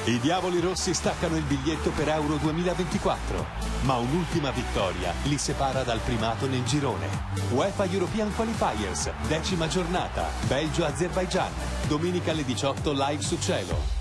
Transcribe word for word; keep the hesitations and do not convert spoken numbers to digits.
I Diavoli Rossi staccano il biglietto per Euro duemilaventiquattro, ma un'ultima vittoria li separa dal primato nel girone. UEFA European Qualifiers, decima giornata, Belgio-Azerbaijan, domenica alle diciotto live su Cielo.